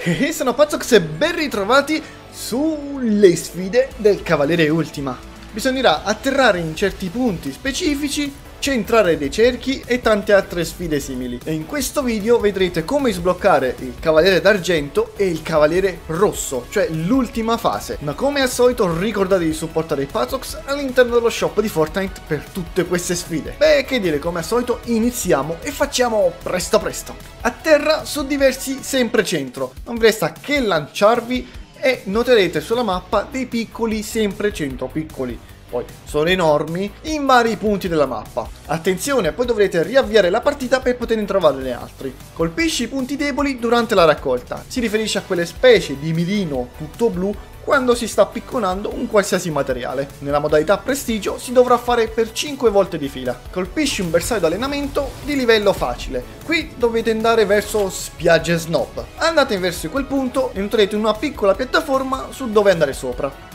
E sono Pazzox e ben ritrovati sulle sfide del Cavaliere Ultima. Bisognerà atterrare in certi punti specifici, centrare dei cerchi e tante altre sfide simili. E in questo video vedrete come sbloccare il Cavaliere d'Argento e il Cavaliere Rosso, cioè l'ultima fase. Ma come al solito ricordatevi di supportare i Pazzox all'interno dello shop di Fortnite per tutte queste sfide. Beh, che dire, come al solito iniziamo e facciamo presto presto. A terra su diversi sempre centro, non vi resta che lanciarvi e noterete sulla mappa dei piccoli sempre centro, piccoli. Poi sono enormi in vari punti della mappa. Attenzione, poi dovrete riavviare la partita per poterne trovare altri. Colpisci i punti deboli durante la raccolta. Si riferisce a quelle specie di mirino tutto blu quando si sta picconando un qualsiasi materiale. Nella modalità prestigio si dovrà fare per 5 volte di fila. Colpisci un bersaglio d'allenamento di livello facile. Qui dovete andare verso spiagge snob. Andate verso quel punto e noterete una piccola piattaforma su dove andare sopra.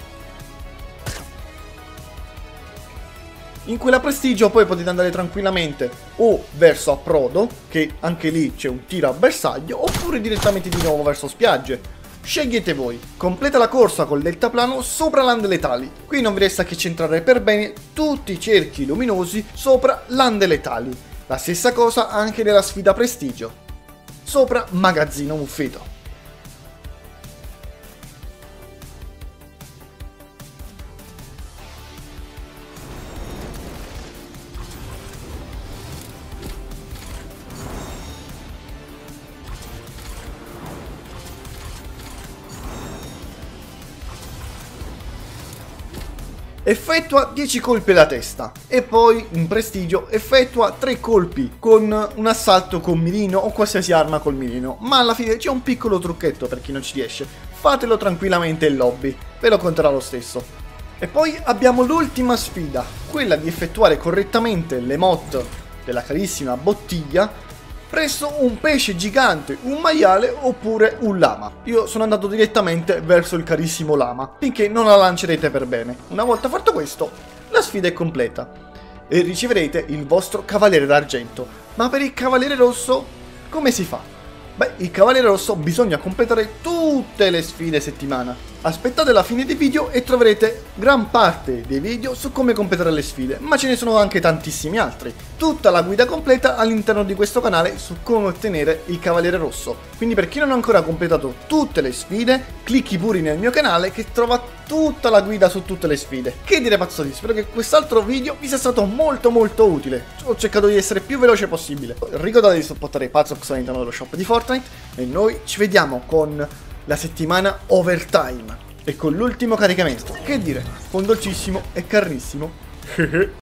In quella prestigio poi potete andare tranquillamente o verso approdo, che anche lì c'è un tiro a bersaglio, oppure direttamente di nuovo verso spiagge. Scegliete voi. Completa la corsa col deltaplano sopra lande letali. Qui non vi resta che centrare per bene tutti i cerchi luminosi sopra lande letali. La stessa cosa anche nella sfida prestigio. Sopra magazzino muffito. Effettua 10 colpi alla testa e poi in prestigio effettua 3 colpi con un assalto con mirino o qualsiasi arma col mirino, ma alla fine c'è un piccolo trucchetto per chi non ci riesce, fatelo tranquillamente in lobby, ve lo conterà lo stesso. E poi abbiamo l'ultima sfida, quella di effettuare correttamente l'emote della carissima bottiglia presso un pesce gigante, un maiale oppure un lama. Io sono andato direttamente verso il carissimo lama, finché non la lancerete per bene. Una volta fatto questo, la sfida è completa e riceverete il vostro Cavaliere d'Argento. Ma per il Cavaliere Rosso come si fa? Beh, il Cavaliere Rosso bisogna completare tutte le sfide settimana. Aspettate la fine del video e troverete gran parte dei video su come completare le sfide, ma ce ne sono anche tantissimi altri. Tutta la guida completa all'interno di questo canale su come ottenere il Cavaliere Rosso. Quindi per chi non ha ancora completato tutte le sfide, clicchi pure nel mio canale che trova tutta la guida su tutte le sfide. Che dire pazzotti, spero che quest'altro video vi sia stato molto utile. Ho cercato di essere più veloce possibile. Ricordate di supportare i Pazzox all'interno dello shop di Fortnite e noi ci vediamo con la settimana overtime e con l'ultimo caricamento. Che dire, con dolcissimo e carnissimo